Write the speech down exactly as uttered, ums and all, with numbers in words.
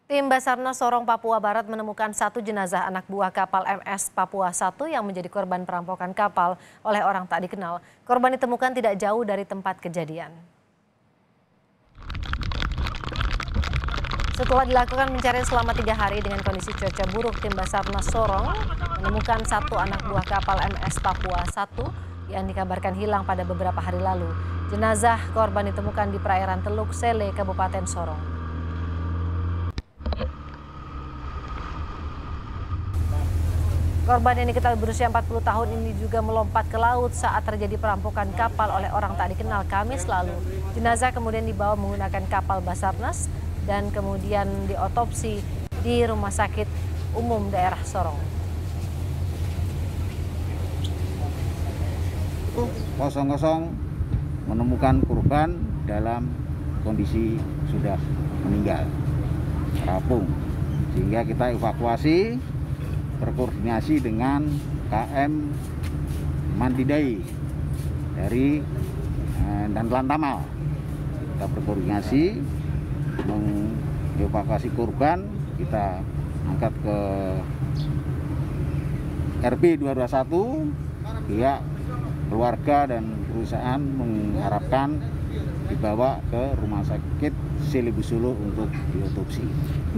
Tim Basarnas Sorong, Papua Barat menemukan satu jenazah anak buah kapal M S Papua satu yang menjadi korban perampokan kapal oleh orang tak dikenal. Korban ditemukan tidak jauh dari tempat kejadian. Setelah dilakukan pencarian selama tiga hari dengan kondisi cuaca buruk, tim Basarnas Sorong menemukan satu anak buah kapal M S Papua satu yang dikabarkan hilang pada beberapa hari lalu. Jenazah korban ditemukan di perairan Teluk Sele, Kabupaten Sorong. Korban yang diketahui berusia empat puluh tahun ini juga melompat ke laut saat terjadi perampokan kapal oleh orang tak dikenal Kamis lalu. Jenazah kemudian dibawa menggunakan kapal Basarnas dan kemudian diotopsi di Rumah Sakit Umum Daerah Sorong. nol nol menemukan korban dalam kondisi sudah meninggal, terapung, sehingga kita evakuasi berkoordinasi dengan K M Mandidai dari eh, dan Lantamal. Kita berkoordinasi mengevakuasi korban, kita angkat ke R P dua dua satu. Pihak keluarga dan perusahaan mengharapkan dibawa ke Rumah Sakit Sele Busolo untuk diotopsi.